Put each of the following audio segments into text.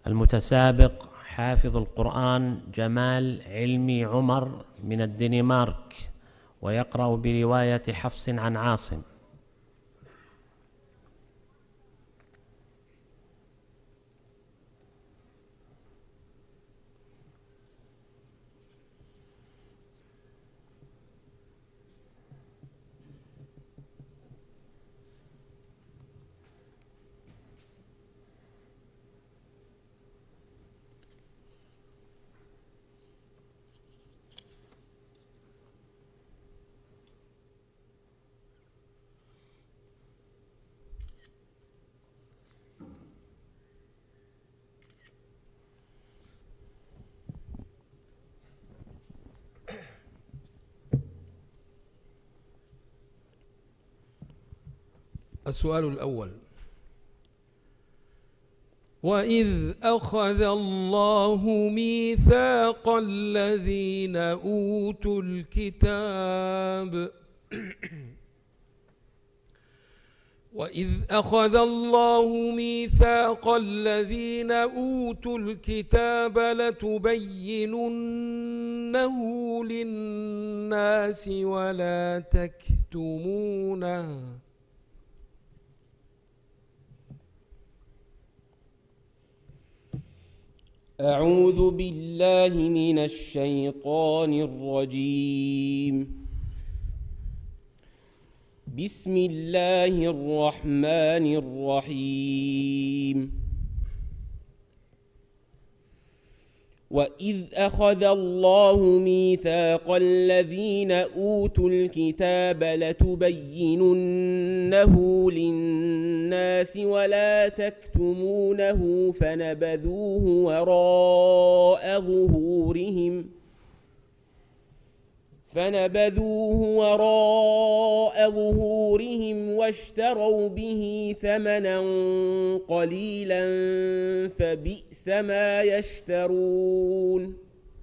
المتسابق حافظ القرآن جمال علمي عمر من الدنمارك، ويقرأ برواية حفص عن عاصم. السؤال الأول: وإذ أخذ الله ميثاق الذين أوتوا الكتاب وإذ أخذ الله ميثاق الذين أوتوا الكتاب لتبيننه للناس ولا تكتمونه. أعوذ بالله من الشيطان الرجيم. بسم الله الرحمن الرحيم. وإذ أخذ الله ميثاق الذين أوتوا الكتاب لتبيننه للناس ولا تكتمونه فنبذوه وراء ظهورهم واشتروا به ثمنا قليلا فبئس ما يشترون.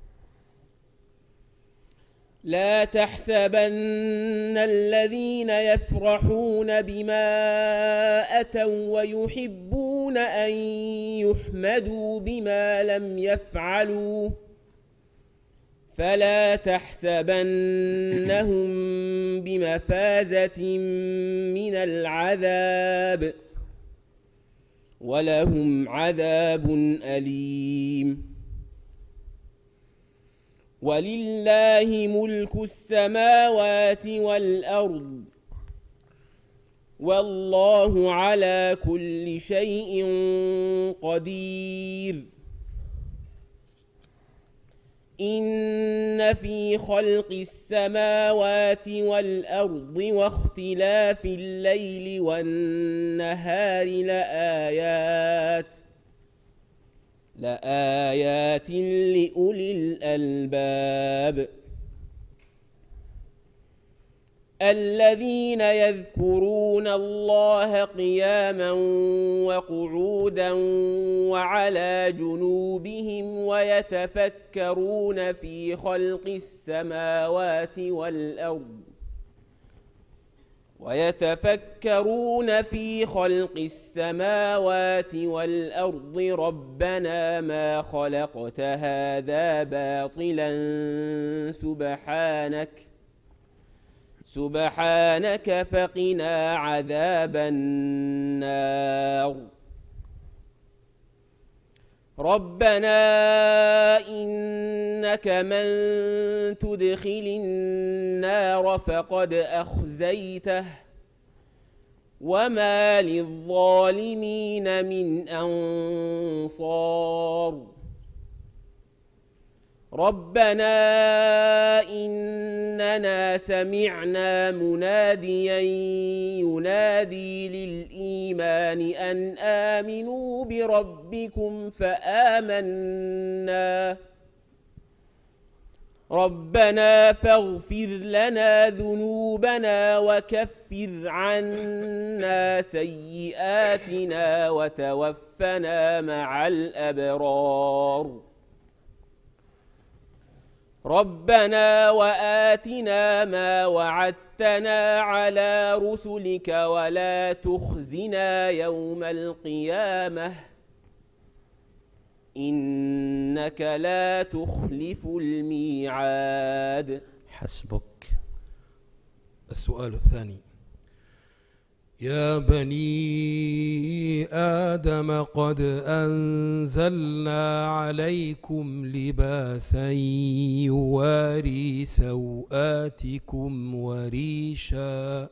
لا تحسبن الذين يفرحون بما أتوا ويحبون أن يحمدوا بما لم يفعلوا فلا تحسبنهم بمفازة من العذاب ولهم عذاب أليم. ولله ملك السماوات والأرض والله على كل شيء قدير. إن في خلق السماوات والأرض واختلاف الليل والنهار لآيات لأولي الألباب الذين يذكرون الله قياما وقعودا وعلى جنوبهم ويتفكرون في خلق السماوات والأرض ربنا ما خلقت هذا باطلا سبحانك فقنا عذاب النار. ربنا إنك من تدخل النار فقد أخزيته وما للظالمين من أنصار. ربنا إننا سمعنا مناديا ينادي للإيمان أن آمنوا بربكم فآمنا. ربنا فاغفر لنا ذنوبنا وكفر عنا سيئاتنا وتوفنا مع الأبرار. ربنا وآتنا ما وعدتنا على رسلك ولا تخزنا يوم القيامة إنك لا تخلف الميعاد. حسبك. السؤال الثاني: يا بني آدم قد أنزلنا عليكم لباسا يواري سوآتكم وريشا.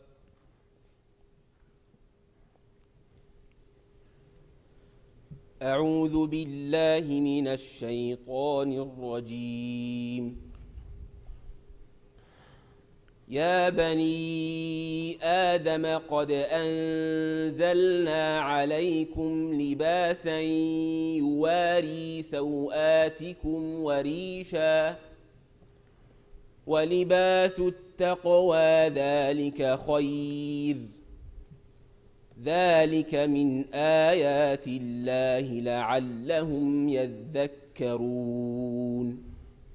أعوذ بالله من الشيطان الرجيم. يا بني آدم قد أنزلنا عليكم لباسا يواري سوآتكم وريشا ولباس التقوى ذلك خير ذلك من آيات الله لعلهم يذكرون.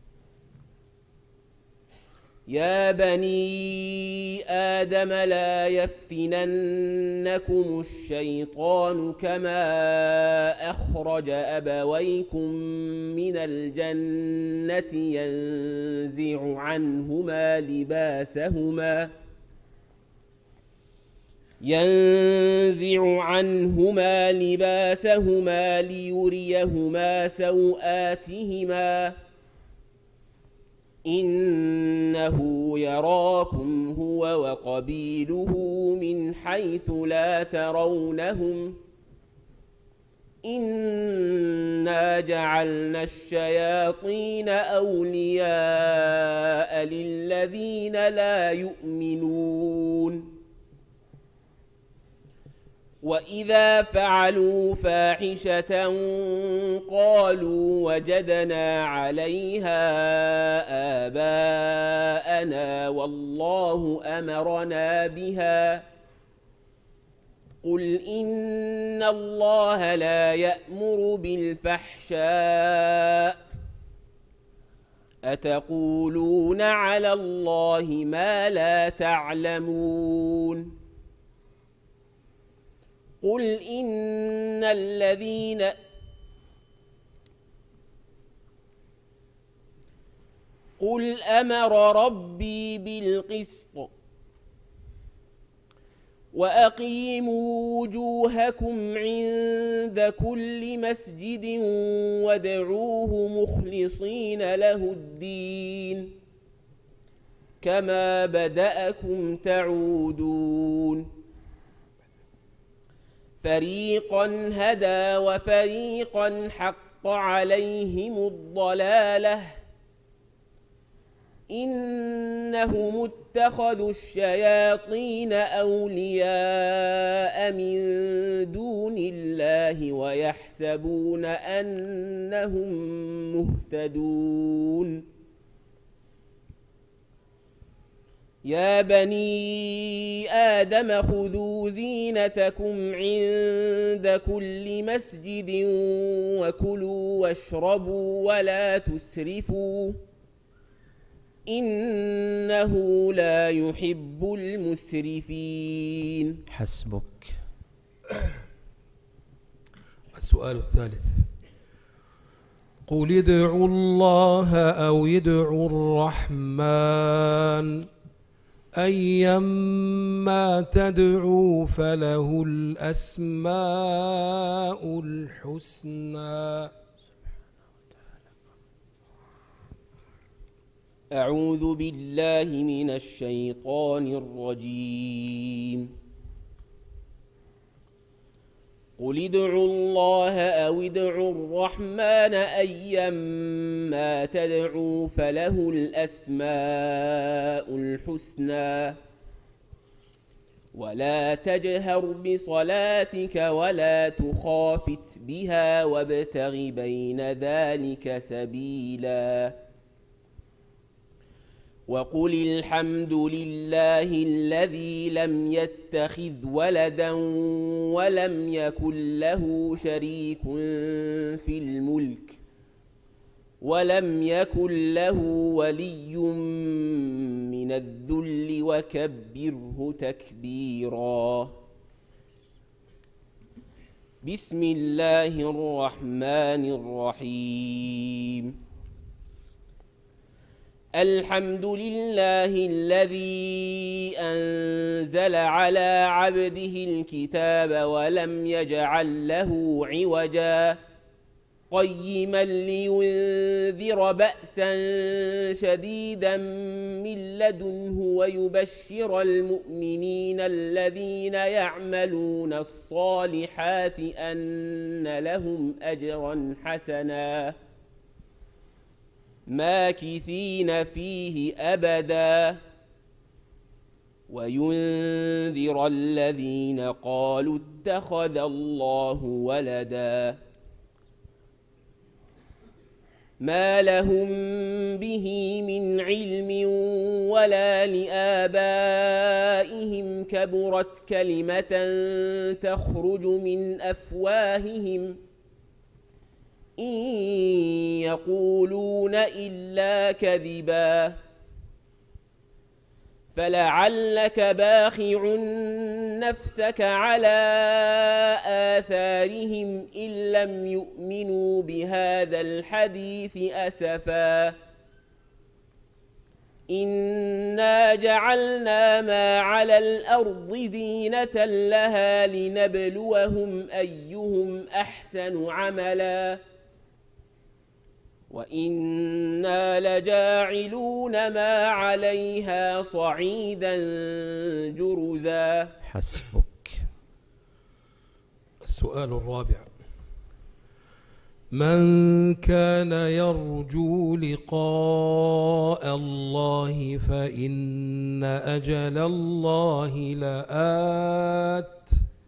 يا بني آدم لا يفتننكم الشيطان كما أخرج أبويكم من الجنة ينزع عنهما لباسهما ليريهما سوآتهما إنه يراكم هو وقبيله من حيث لا ترونهم إنا جعلنا الشياطين أولياء للذين لا يؤمنون. وإذا فعلوا فاحشة قالوا وجدنا عليها آباءنا والله أمرنا بها قل إن الله لا يأمر بالفحشاء أتقولون على الله ما لا تعلمون. قل أمر ربي بالقسط وأقيموا وجوهكم عند كل مسجد وادعوه مخلصين له الدين كما بدأكم تعودون. فريقا هدى وفريقا حق عليهم الضلالة إنهم اتخذوا الشياطين أولياء من دون الله ويحسبون أنهم مهتدون. يا بني آدم خذوا زينتكم عند كل مسجد وكلوا واشربوا ولا تسرفوا إنه لا يحب المسرفين. حسبك. السؤال الثالث: قل ادعوا الله أو ادعوا الرحمن أيما تدعوا فله الأسماء الحسنى. أعوذ بالله من الشيطان الرجيم. قل ادعوا الله أو ادعوا الرحمن أيما تدعوا فله الأسماء الحسنى ولا تجهر بصلاتك ولا تخافت بها وابتغ بين ذلك سبيلا. وقل الحمد لله الذي لم يتخذ ولدا ولم يكن له شريك في الملك ولم يكن له ولي من الذل وكبره تكبيرا. بسم الله الرحمن الرحيم الحمد لله الذي أنزل على عبده الكتاب ولم يجعل له عوجا قيما لينذر بأسا شديدا من لدنه ويبشر المؤمنين الذين يعملون الصالحات أن لهم أجرا حسنا ماكثين فيه أبدا وينذر الذين قالوا اتخذ الله ولدا ما لهم به من علم ولا لآبائهم كبرت كلمة تخرج من أفواههم إن يقولون إلا كذبا فلعلك باخع نفسك على آثارهم إن لم يؤمنوا بهذا الحديث أسفا إنا جعلنا ما على الأرض زينة لها لنبلوهم أيهم أحسن عملا وإنا لجاعلون ما عليها صعيدا جرزا. حسبك. السؤال الرابع: من كان يرجو لقاء الله فإن أجل الله لآت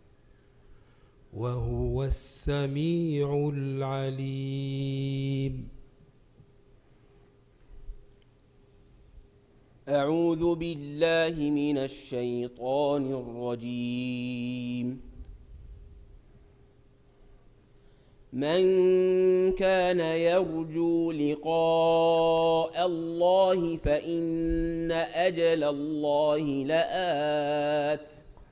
وهو السميع العليم. أعوذ بالله من الشيطان الرجيم. من كان يرجو لقاء الله فإن أجل الله لآت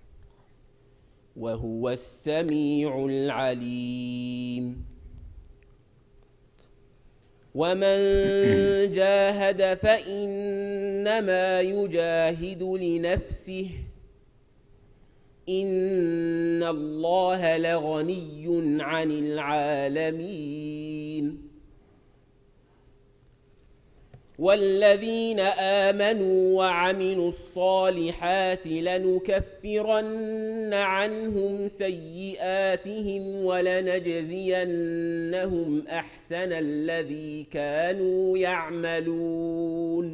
وهو السميع العليم. ومن جاهد فإنما يجاهد لنفسه إن الله لغني عن العالمين. والذين آمنوا وعملوا الصالحات لنكفرن عنهم سيئاتهم ولنجزينهم أحسن الذي كانوا يعملون.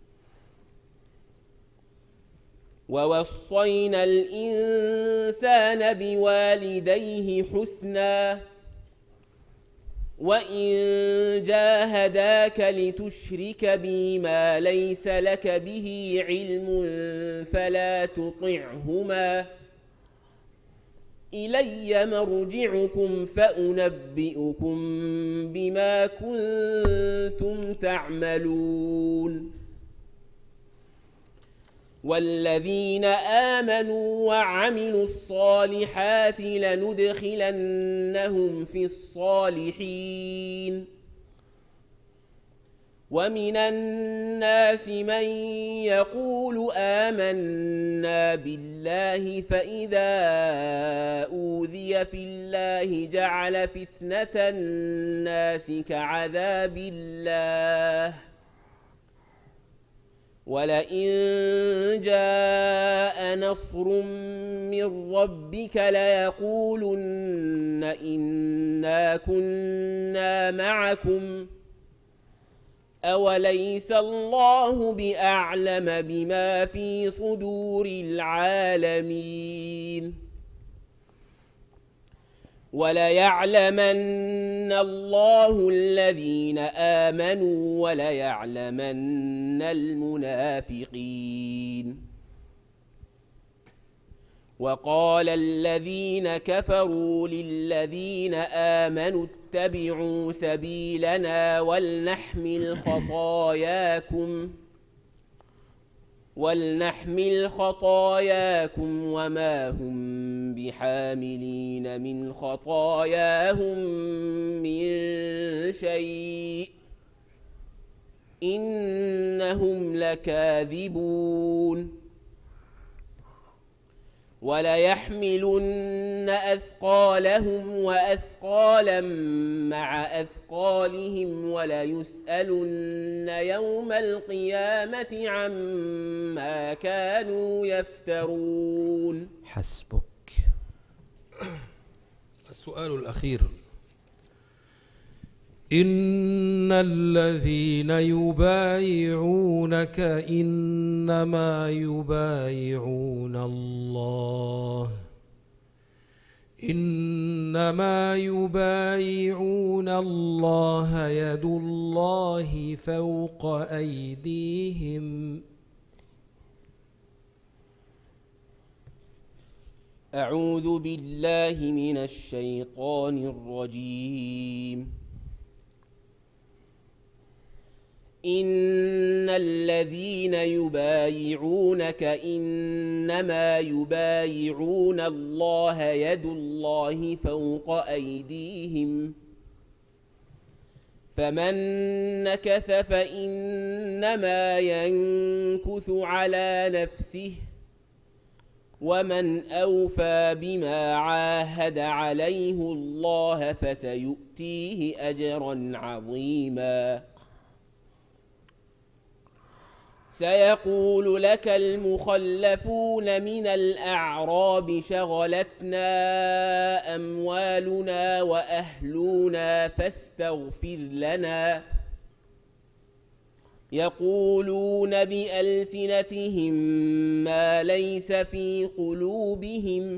ووصينا الإنسان بوالديه حسنا وإن جاهداك لتشرك بي ما ليس لك به علم فلا تطعهما إلي مرجعكم فأنبئكم بما كنتم تعملون. والذين آمنوا وعملوا الصالحات لندخلنهم في الصالحين. ومن الناس من يقول آمنا بالله فإذا أوذي في الله جعل فتنة الناس كعذاب الله ولئن جاء نصر من ربك ليقولن إنا كنا معكم أوليس الله بأعلم بما في صدور العالمين. وليعلمن الله الذين آمنوا وليعلمن المنافقين. وقال الذين كفروا للذين آمنوا اتبعوا سبيلنا ولنحمل خطاياكم وما هم بحاملين من خطاياهم من شيء إنهم لكاذبون وليحملن أثقالهم وأثقالا مع أثقالهم وليسألن يوم القيامة عما كانوا يفترون. حسبك. السؤال الأخير: إن الذين يبايعونك إنما يبايعون الله يد الله فوق أيديهم. أعوذ بالله من الشيطان الرجيم. إن الذين يبايعونك إنما يبايعون الله يد الله فوق أيديهم فمن نكث فإنما ينكث على نفسه ومن أوفى بما عاهد عليه الله فسيؤتيه أجرا عظيما. سيقول لك المخلفون من الأعراب شغلتنا أموالنا وأهلنا فاستغفر لنا يقولون بألسنتهم ما ليس في قلوبهم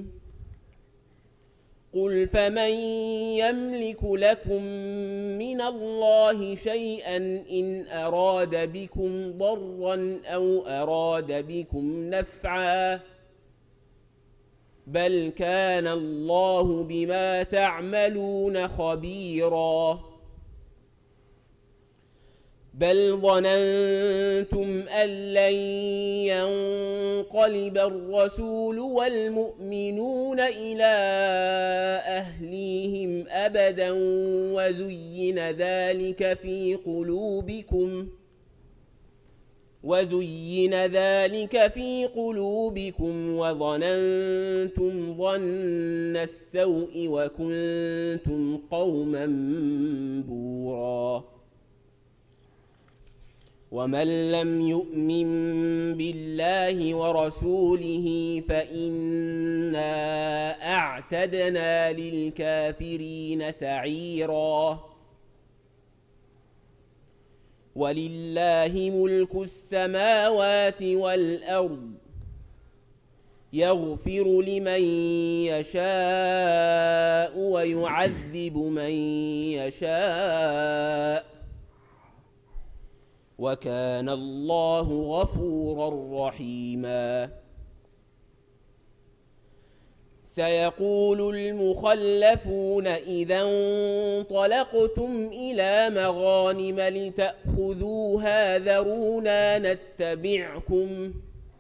قل فمن يملك لكم من الله شيئا إن أراد بكم ضرا أو أراد بكم نفعا بل كان الله بما تعملون خبيرا بل ظننتم أن لن ينقلب الرسول والمؤمنون إلى أهليهم أبدا وزين ذلك في قلوبكم وظننتم ظن السوء وكنتم قوما بورا ومن لم يؤمن بالله ورسوله فإنا أعتدنا للكافرين سعيرا ولله ملك السماوات والأرض يغفر لمن يشاء ويعذب من يشاء وكان الله غفورا رحيما. سيقول المخلفون إذا انطلقتم إلى مغانم لتأخذوها ذرونا نتبعكم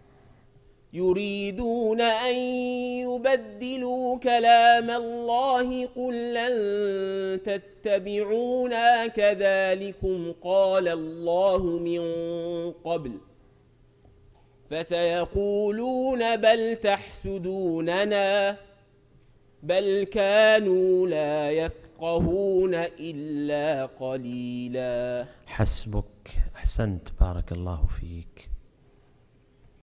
يريدون أن يبدلوا كلام الله قل لن تتبعونا كذلكم قال الله من قبل فسيقولون بل تحسدوننا بل كانوا لا يفقهون إلا قليلا. حسبك. أحسنت، بارك الله فيك.